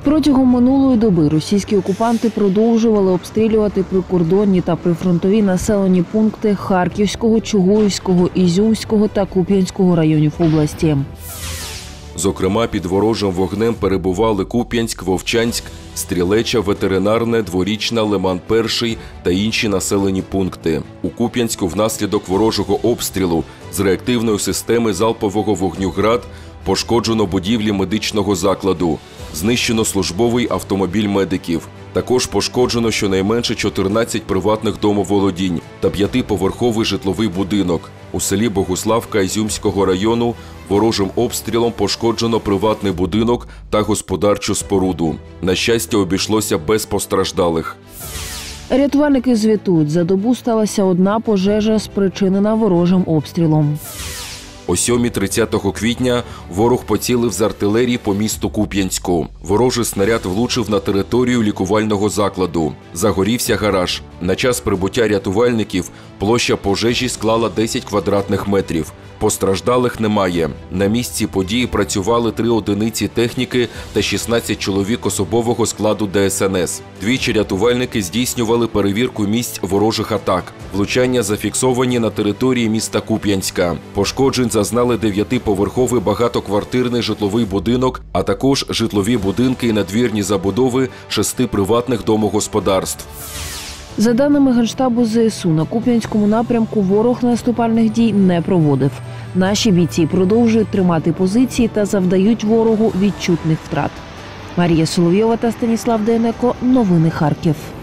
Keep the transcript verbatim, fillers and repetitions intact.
Протягом минулої доби російські окупанти продовжували обстрілювати прикордонні та прифронтові населені пункти Харківського, Чугуївського, Ізюмського та Куп'янського районів області. Зокрема, під ворожим вогнем перебували Куп'янськ, Вовчанськ, Стрілеча, Ветеринарне, Дворічна, Лиман-Перший та інші населені пункти. У Куп'янську внаслідок ворожого обстрілу з реактивної системи залпового вогню «Град» пошкоджено будівлі медичного закладу, знищено службовий автомобіль медиків. Також пошкоджено щонайменше чотирнадцять приватних домоволодінь та п'ятиповерховий житловий будинок. У селі Богуславка Ізюмського району ворожим обстрілом пошкоджено приватний будинок та господарчу споруду. На щастя, обійшлося без постраждалих. Рятувальники звітують, за добу сталася одна пожежа, спричинена ворожим обстрілом. О сьомій тридцятого квітня ворог поцілив з артилерії по місту Куп'янську. Ворожий снаряд влучив на територію лікувального закладу. Загорівся гараж. На час прибуття рятувальників площа пожежі склала десять квадратних метрів. Постраждалих немає. На місці події працювали три одиниці техніки та шістнадцять чоловік особового складу Де Ес Ен Ес. Двічі рятувальники здійснювали перевірку місць ворожих атак. Влучання зафіксовані на території міста Куп'янська. Пошкоджень зазнали дев'ятиповерховий багатоквартирний житловий будинок, а також житлові будинки і надвірні забудови шести приватних домогосподарств. За даними Генштабу Зе Ес У, на Куп'янському напрямку ворог наступальних дій не проводив. Наші бійці продовжують тримати позиції та завдають ворогу відчутних втрат. Марія Соловйова та Станіслав Дейнеко. Новини Харків.